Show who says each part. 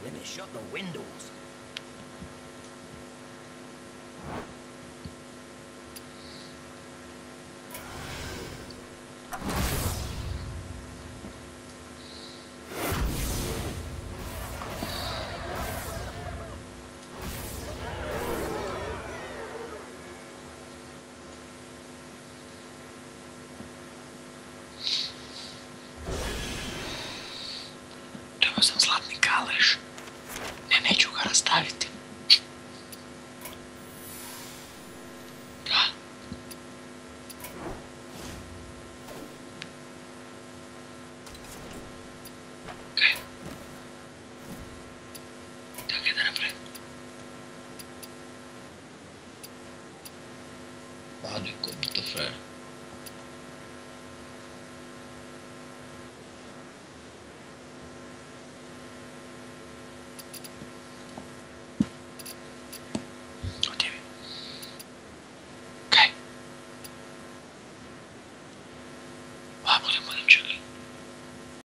Speaker 1: Let me shut the windows.
Speaker 2: Dobio sam zlatni kaleš. Ne, neću ga rastaviti. Da. Okej. Tako je da napravim. Laduje kod to frajer. Odjevi. Okej. Budem čekaj.